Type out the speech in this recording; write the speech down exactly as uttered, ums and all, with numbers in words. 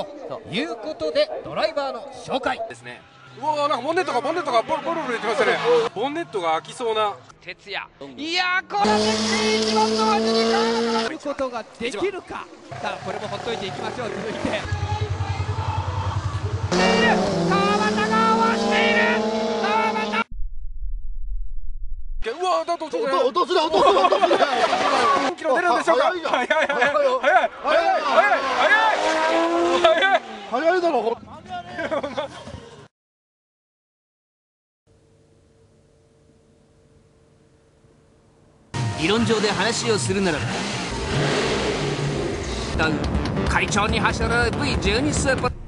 ということでドライバーの紹介ですね。 うわー、なんかボンネットがボンネットがボロボロボロ言ってましたね。ボンネットが開きそうな。 哲也、いやー、この一番の味に変わることができるか。さあこれもほっといていきましょう。続いて川端が合わしている。川端、 うわー、だと落とすね。 落とすな落とすな落とすな。 何キロ出るんでしょうか。 早いじゃん。 早い早い早い早い早い早い早いだろ。 理論上で話をするならば会長に走る ブイじゅうに スーパー